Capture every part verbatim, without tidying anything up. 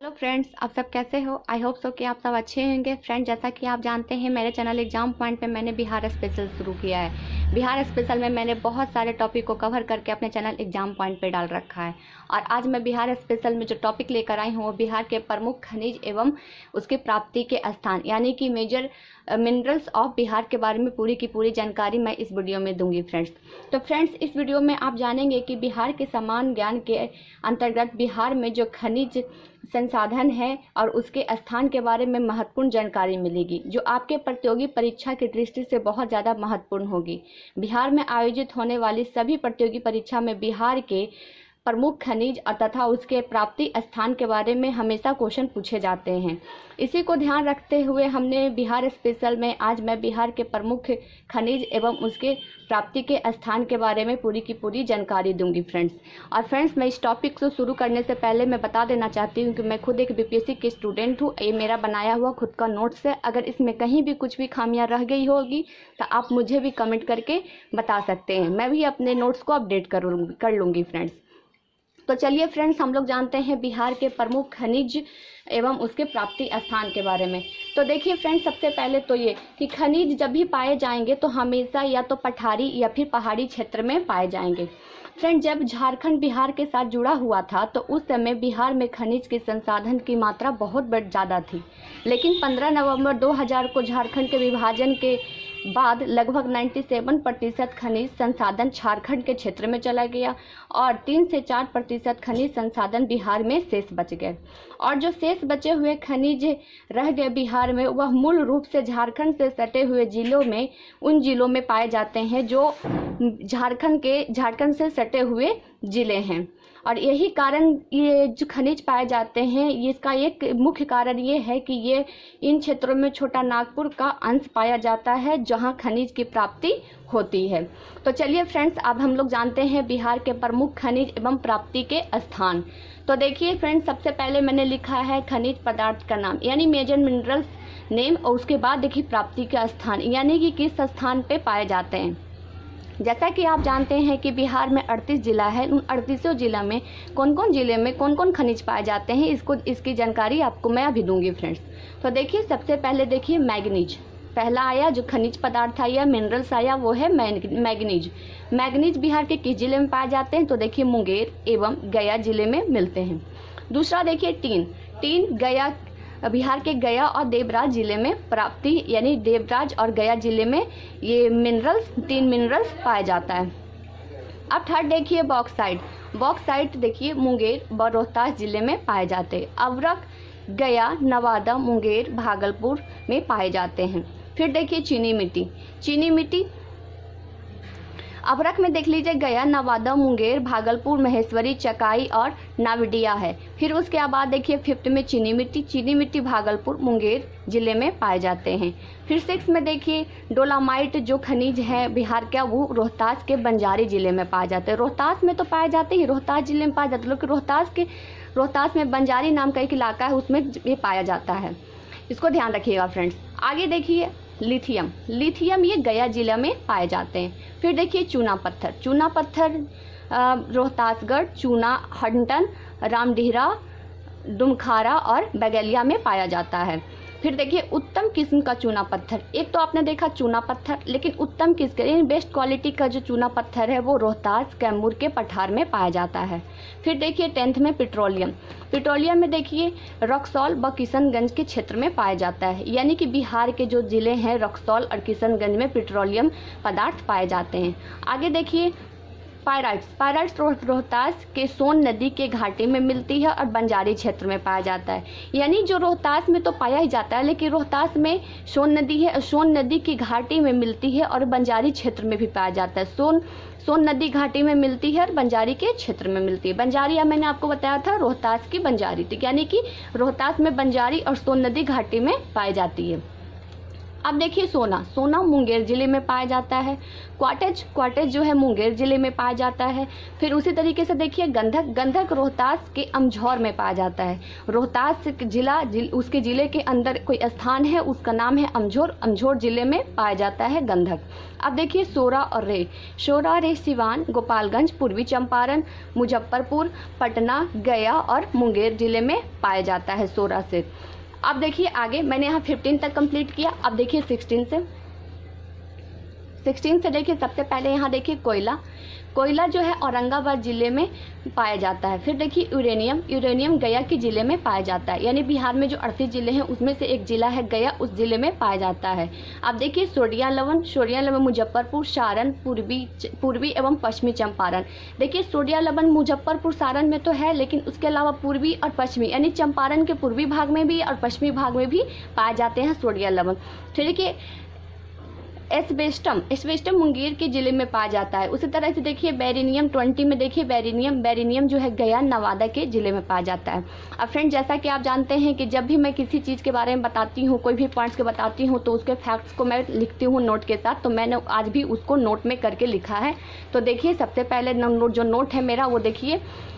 Hello friends, आप सब कैसे हो। आई होप सो कि आप सब अच्छे होंगे। फ्रेंड, जैसा कि आप जानते हैं मेरे चैनल एग्जाम पॉइंट पे मैंने बिहार स्पेशल शुरू किया है। बिहार स्पेशल में मैंने बहुत सारे टॉपिक को कवर करके अपने चैनल एग्जाम पॉइंट पे डाल रखा है। और आज मैं बिहार स्पेशल में जो टॉपिक लेकर आई हूँ वो बिहार के प्रमुख खनिज एवं उसकी प्राप्ति के स्थान यानी कि मेजर मिनरल्स ऑफ बिहार के बारे में पूरी की पूरी जानकारी मैं इस वीडियो में दूंगी फ्रेंड्स। तो फ्रेंड्स, इस वीडियो में आप जानेंगे कि बिहार के समान ज्ञान के अंतर्गत बिहार में जो खनिज संसाधन है और उसके स्थान के बारे में महत्वपूर्ण जानकारी मिलेगी, जो आपके प्रतियोगी परीक्षा की दृष्टि से बहुत ज़्यादा महत्वपूर्ण होगी। बिहार में आयोजित होने वाली सभी प्रतियोगी परीक्षा में बिहार के प्रमुख खनिज तथा उसके प्राप्ति स्थान के बारे में हमेशा क्वेश्चन पूछे जाते हैं। इसी को ध्यान रखते हुए हमने बिहार स्पेशल में आज मैं बिहार के प्रमुख खनिज एवं उसके प्राप्ति के स्थान के बारे में पूरी की पूरी जानकारी दूंगी फ्रेंड्स। और फ्रेंड्स, मैं इस टॉपिक को शुरू करने से पहले मैं बता देना चाहती हूँ कि मैं खुद एक बीपीएससी की स्टूडेंट हूँ। ये मेरा बनाया हुआ खुद का नोट्स है। अगर इसमें कहीं भी कुछ भी खामियां रह गई होगी तो आप मुझे भी कमेंट करके बता सकते हैं। मैं भी अपने नोट्स को अपडेट करूँगी कर लूँगी फ्रेंड्स। तो चलिए फ्रेंड्स, हम लोग जानते हैं बिहार के प्रमुख खनिज एवं उसके प्राप्ति स्थान के बारे में। तो देखिए फ्रेंड्स, सबसे पहले तो ये कि खनिज जब भी पाए जाएंगे तो हमेशा या तो पठारी या फिर पहाड़ी क्षेत्र में पाए जाएंगे। फ्रेंड, जब झारखंड बिहार के साथ जुड़ा हुआ था तो उस समय बिहार में खनिज के संसाधन की मात्रा बहुत बढ़ ज़्यादा थी। लेकिन पंद्रह नवंबर दो हज़ार को झारखंड के विभाजन के बाद लगभग सत्तानवे प्रतिशत खनिज संसाधन झारखंड के क्षेत्र में चला गया और तीन से चार प्रतिशत खनिज संसाधन बिहार में शेष बच गए। और जो शेष बचे हुए खनिज रह गए बिहार में, वह मूल रूप से झारखंड से सटे हुए जिलों में उन जिलों में पाए जाते हैं जो झारखंड के झारखंड से सटे हुए जिले हैं। और यही कारण ये जो खनिज पाए जाते हैं, इसका एक मुख्य कारण ये है कि ये इन क्षेत्रों में छोटा नागपुर का अंश पाया जाता है जहां खनिज की प्राप्ति होती है। तो चलिए फ्रेंड्स, अब हम लोग जानते हैं बिहार के प्रमुख खनिज एवं प्राप्ति के स्थान। तो देखिए फ्रेंड्स, सबसे पहले मैंने लिखा है खनिज पदार्थ का नाम यानी मेजर मिनरल्स नेम, और उसके बाद देखिए प्राप्ति का स्थान यानी कि किस स्थान पे पाए जाते हैं। जैसा कि आप जानते हैं कि बिहार में अड़तीस जिला है। उन अड़तीसों जिला में कौन कौन जिले में कौन कौन खनिज पाए जाते हैं, इसको इसकी जानकारी आपको मैं अभी दूंगी फ्रेंड्स। तो देखिए, सबसे पहले देखिए मैग्नीज पहला आया, जो खनिज पदार्थ आया मिनरल्स आया वो है मैग्नीज। मैग्नीज बिहार के किस जिले में पाए जाते हैं, तो देखिए मुंगेर एवं गया जिले में मिलते हैं। दूसरा देखिए टीन टीन गया बिहार के गया और देवराज जिले में प्राप्ति यानी देवराज और गया जिले में ये मिनरल्स तीन मिनरल्स पाया जाता है। अब थर्ड देखिए बॉक्साइट बॉक्साइट देखिए मुंगेर व रोहतास जिले में पाए जाते हैं। अवरक गया, नवादा, मुंगेर, भागलपुर में पाए जाते हैं। फिर देखिए चीनी मिट्टी चीनी मिट्टी अभरक में देख लीजिए गया, नवादा, मुंगेर, भागलपुर, महेश्वरी, चकाई और नाविडिया है। फिर उसके बाद देखिए फिफ्थ में चीनी मिट्टी चीनी मिट्टी भागलपुर, मुंगेर जिले में पाए जाते हैं। फिर सिक्स में देखिए डोलामाइट जो खनिज है बिहार का, वो रोहतास के बंजारी जिले में पाए जाते हैं। रोहतास में तो पाए जाते ही, रोहतास जिले में पाए जाते हैं, लेकिन रोहतास के रोहतास में बंजारी नाम का एक इलाका है, उसमें ये पाया जाता है। इसको ध्यान रखिएगा फ्रेंड्स। आगे देखिए लिथियम लिथियम ये गया जिला में पाए जाते हैं। फिर देखिए चूना पत्थर चूना पत्थर रोहतासगढ़, चूना, हंटन, रामडीहरा, डुमखारा और बगेलिया में पाया जाता है। फिर देखिए उत्तम किस्म का चूना पत्थर, एक तो आपने देखा चूना पत्थर, लेकिन उत्तम किस्म यानी बेस्ट क्वालिटी का जो चूना पत्थर है वो रोहतास, कैमूर के पठार में पाया जाता है। फिर देखिए टेंथ में पेट्रोलियम पेट्रोलियम में देखिए रक्सौल व किशनगंज के क्षेत्र में पाया जाता है। यानी कि बिहार के जो जिले हैं रक्सौल और किशनगंज में पेट्रोलियम पदार्थ पाए जाते हैं। आगे देखिए पायराइट्स पायराइट्स रोहतास के सोन नदी के घाटी में मिलती है और बंजारी क्षेत्र में पाया जाता है। यानी जो रोहतास में तो पाया ही जाता है, लेकिन रोहतास में सोन नदी है, सोन नदी की घाटी में मिलती है और बंजारी क्षेत्र में भी पाया जाता है। सोन सोन नदी घाटी में मिलती है और बंजारी के क्षेत्र में मिलती है। बंजारी या मैंने आपको बताया था रोहतास की बंजारी थी, यानी कि रोहतास में बंजारी और सोन नदी घाटी में पाई जाती है। अब देखिए सोना, सोना मुंगेर जिले में पाया जाता है। क्वाटेज, क्वाटेज जो है मुंगेर जिले में पाया जाता है। फिर उसी तरीके से देखिए गंधक, गंधक रोहतास के अमझौर में पाया जाता है। रोहतास जिला जिल, उसके जिले के अंदर कोई स्थान है, उसका नाम है अमझौर, अमझौर जिले में पाया जाता है गंधक। अब देखिए सोरा और रे, सोरा और रे सिवान, गोपालगंज, पूर्वी चंपारण, मुजफ्फरपुर, पटना, गया और मुंगेर जिले में पाया जाता है सोरा से। अब देखिए आगे मैंने यहाँ फिफ्टीन तक कंप्लीट किया। अब देखिए सिक्सटीन से सिक्सटीन से देखिए सबसे पहले यहाँ देखिए कोयला, कोयला जो है औरंगाबाद जिले में पाया जाता है। फिर देखिए यूरेनियम, यूरेनियम गया के जिले में पाया जाता है, यानी बिहार में जो अड़तीस जिले हैं उसमें से एक जिला है गया, उस जिले में पाया जाता है। अब देखिए सोडिया लवण, सोडिया लवण मुजफ्फरपुर, सारण, पूर्वी पूर्वी एवं पश्चिमी चंपारण। देखिए सोडिया लवण मुजफ्फरपुर, सारण में तो है, लेकिन उसके अलावा पूर्वी और पश्चिमी यानी चंपारण के पूर्वी भाग में भी और पश्चिमी भाग में भी पाए जाते हैं सोडिया लवण। फिर देखिए एस्बेस्टम, एस्बेस्टम मुंगेर के जिले में पाया जाता है। उसी तरह से देखिए बेरिनियम, ट्वेंटी में देखिए बेरिनियम, बेरिनियम जो है गया, नवादा के जिले में पाया जाता है। अब फ्रेंड जैसा कि आप जानते हैं कि जब भी मैं किसी चीज़ के बारे में बताती हूँ, कोई भी पॉइंट्स के बताती हूँ, तो उसके फैक्ट्स को मैं लिखती हूँ नोट के साथ। तो मैंने आज भी उसको नोट में करके लिखा है। तो देखिए सबसे पहले नोट जो नोट है मेरा वो देखिए,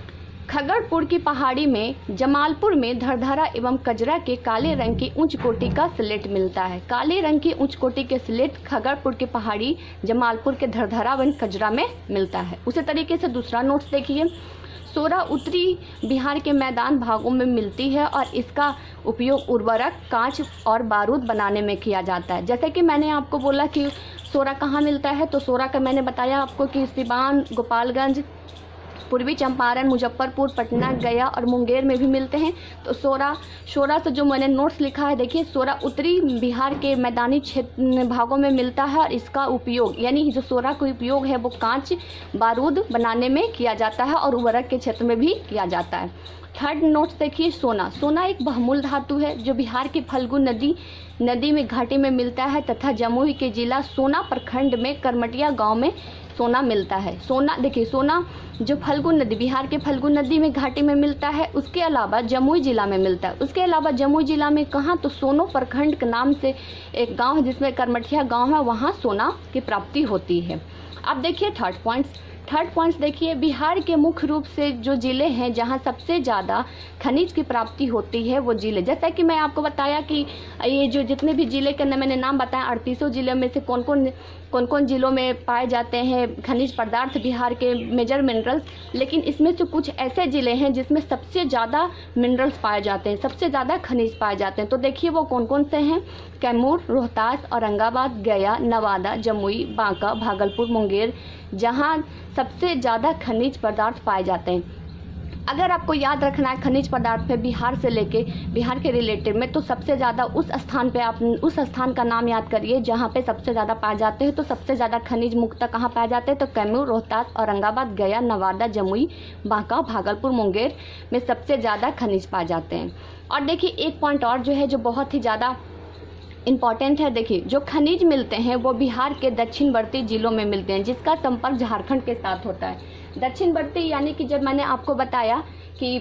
खगड़पुर की पहाड़ी में जमालपुर में धरधरा एवं कजरा के काले रंग की उच्च कोटि का स्लेट मिलता है। काले रंग की उच्च कोटि के स्लेट खगड़पुर की पहाड़ी जमालपुर के धरधरा एवं कजरा में मिलता है। उसी तरीके से दूसरा नोट्स देखिए, सोरा उत्तरी बिहार के मैदान भागों में मिलती है और इसका उपयोग उर्वरक, कांच और बारूद बनाने में किया जाता है। जैसे कि मैंने आपको बोला कि सोरा कहाँ मिलता है, तो सोरा का मैंने बताया आपको कि सिवान, गोपालगंज, पूर्वी चंपारण, मुजफ्फरपुर, पटना, गया और मुंगेर में भी मिलते हैं। तो सोरा, सोरा से जो मैंने नोट्स लिखा है देखिए, सोरा उत्तरी बिहार के मैदानी क्षेत्र भागों में मिलता है और इसका उपयोग यानी जो सोरा का उपयोग है वो कांच, बारूद बनाने में किया जाता है और उर्वरक के क्षेत्र में भी किया जाता है। थर्ड नोट्स देखिए, सोना, सोना एक बहुमूल्य धातु है जो बिहार की फल्गु नदी नदी में घाटी में मिलता है तथा जमुई के जिला सोना प्रखंड में करमटिया गांव में सोना मिलता है। सोना देखिए, सोना जो फल्गु नदी, बिहार के फल्गु नदी में घाटी में मिलता है, उसके अलावा जमुई जिला में मिलता है। उसके अलावा जमुई जिला में कहाँ, तो सोनो प्रखंड के नाम से एक गांव है जिसमें करमटिया गांव है, वहाँ सोना की प्राप्ति होती है। अब देखिए थर्ड पॉइंट्स, थर्ड पॉइंट्स देखिए, बिहार के मुख्य रूप से जो ज़िले हैं जहां सबसे ज़्यादा खनिज की प्राप्ति होती है वो ज़िले, जैसा कि मैं आपको बताया कि ये जो जितने भी ज़िले के मैंने नाम बताया, अड़तीसों ज़िलों में से कौन कौन कौन कौन ज़िलों में पाए जाते हैं खनिज पदार्थ, बिहार के मेजर मिनरल्स। लेकिन इसमें से कुछ ऐसे ज़िले हैं जिसमें सबसे ज़्यादा मिनरल्स पाए जाते हैं, सबसे ज़्यादा खनिज पाए जाते हैं। तो देखिए वो कौन कौन से हैं, कैमूर, रोहतास, औरंगाबाद, गया, नवादा, जमुई, बांका, भागलपुर, मुंगेर, जहां सबसे ज़्यादा खनिज पदार्थ पाए जाते हैं। अगर आपको याद रखना है खनिज पदार्थ पे बिहार से लेके बिहार के रिलेटेड में, तो सबसे ज़्यादा उस स्थान पे आप उस स्थान का नाम याद करिए जहाँ पे सबसे ज़्यादा पाए जाते हैं। तो सबसे ज़्यादा खनिज मुक्त कहाँ पाए जाते हैं, तो कैमूर, रोहतास, औरंगाबाद, गया, नवादा, जमुई, बांका, भागलपुर, मुंगेर में सबसे ज़्यादा खनिज पाए जाते हैं। और देखिए एक पॉइंट और जो है जो बहुत ही ज़्यादा इम्पॉर्टेंट है, देखिए जो खनिज मिलते हैं वो बिहार के दक्षिणवर्ती जिलों में मिलते हैं जिसका संपर्क झारखंड के साथ होता है। दक्षिणवर्ती यानी कि जब मैंने आपको बताया कि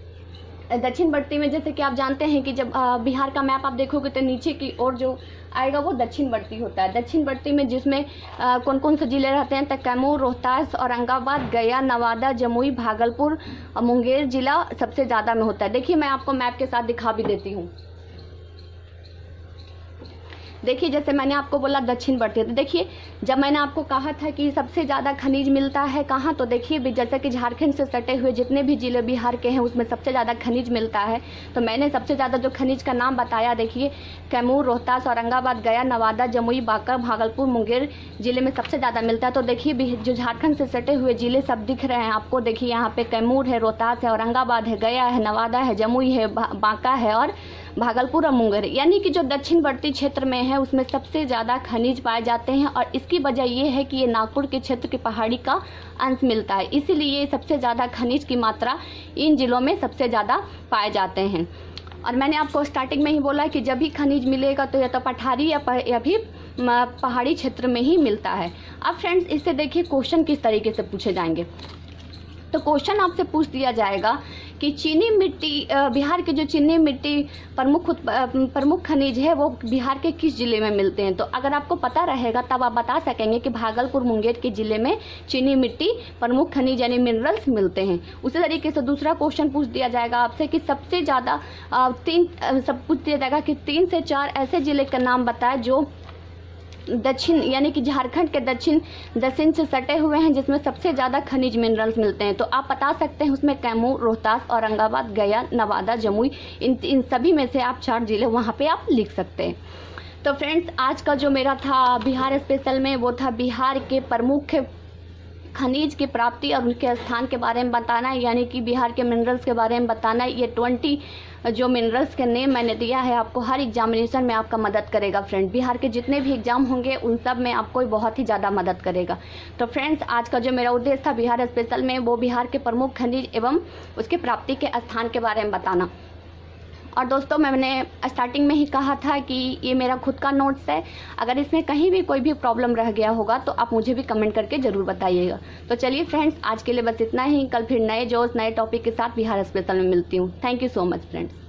दक्षिणवर्ती में जैसे कि आप जानते हैं कि जब बिहार का मैप आप देखोगे तो नीचे की ओर जो आएगा वो दक्षिणवर्ती होता है। दक्षिणवर्ती में जिसमें आ, कौन कौन से जिले रहते हैं, तो कैमूर, रोहतास, औरंगाबाद, गया, नवादा, जमुई, भागलपुर और मुंगेर जिला सबसे ज़्यादा में होता है। देखिए मैं आपको मैप के साथ दिखा भी देती हूँ। देखिए जैसे मैंने आपको बोला दक्षिणवर्ती, तो देखिए जब मैंने आपको कहा था कि सबसे ज़्यादा खनिज मिलता है कहाँ, तो देखिए जैसे कि झारखंड से सटे हुए जितने भी जिले बिहार के हैं उसमें सबसे ज़्यादा खनिज मिलता है। तो मैंने सबसे ज़्यादा जो खनिज का नाम बताया, देखिए कैमूर, रोहतास, औरंगाबाद, गया, नवादा, जमुई, बांका, भागलपुर, मुंगेर जिले में सबसे ज़्यादा मिलता है। तो देखिए जो झारखंड से सटे हुए जिले सब दिख रहे हैं आपको, देखिए यहाँ पे कैमूर है, रोहतास है, औरंगाबाद है, गया है, नवादा है, जमुई है, बांका है और भागलपुर और मुंगेर, यानी कि जो दक्षिणवर्ती क्षेत्र में है उसमें सबसे ज़्यादा खनिज पाए जाते हैं। और इसकी वजह ये है कि ये नागपुर के क्षेत्र की पहाड़ी का अंश मिलता है, इसीलिए सबसे ज़्यादा खनिज की मात्रा इन जिलों में सबसे ज़्यादा पाए जाते हैं। और मैंने आपको स्टार्टिंग में ही बोला कि जब भी खनिज मिलेगा तो या तो पठारी या, या भी पहाड़ी क्षेत्र में ही मिलता है। अब फ्रेंड्स इससे देखिए क्वेश्चन किस तरीके से पूछे जाएंगे। तो क्वेश्चन आपसे पूछ दिया जाएगा कि चीनी मिट्टी, बिहार के जो चीनी मिट्टी प्रमुख प्रमुख खनिज है वो बिहार के किस जिले में मिलते हैं। तो अगर आपको पता रहेगा तब आप बता सकेंगे कि भागलपुर मुंगेर के जिले में चीनी मिट्टी प्रमुख खनिज यानी मिनरल्स मिलते हैं। उसी तरीके से दूसरा क्वेश्चन पूछ दिया जाएगा आपसे कि सबसे ज़्यादा तीन सब पूछ दिया जाएगा कि तीन से चार ऐसे जिले का नाम बताएं जो दक्षिण यानी कि झारखंड के दक्षिण दक्षिण से सटे हुए हैं, जिसमें सबसे ज़्यादा खनिज मिनरल्स मिलते हैं। तो आप बता सकते हैं उसमें कैमूर, रोहतास, औरंगाबाद, गया, नवादा, जमुई, इन इन सभी में से आप चार जिले वहाँ पे आप लिख सकते हैं। तो फ्रेंड्स, आज का जो मेरा था बिहार स्पेशल में वो था बिहार के प्रमुख खनिज की प्राप्ति और उनके स्थान के बारे में बताना, यानी कि बिहार के मिनरल्स के बारे में बताना। ये ट्वेंटी जो मिनरल्स के नेम मैंने दिया है आपको हर एग्जामिनेशन में आपका मदद करेगा फ्रेंड। बिहार के जितने भी एग्जाम होंगे उन सब में आपको बहुत ही ज़्यादा मदद करेगा। तो फ्रेंड्स, आज का जो मेरा उद्देश्य था बिहार स्पेशल में वो बिहार के प्रमुख खनिज एवं उसके प्राप्ति के स्थान के बारे में बताना। और दोस्तों, मैंने स्टार्टिंग में ही कहा था कि ये मेरा खुद का नोट्स है, अगर इसमें कहीं भी कोई भी प्रॉब्लम रह गया होगा तो आप मुझे भी कमेंट करके ज़रूर बताइएगा। तो चलिए फ्रेंड्स, आज के लिए बस इतना ही। कल फिर नए जोश नए टॉपिक के साथ बिहार स्पेशल में मिलती हूँ। Thank you so much friends.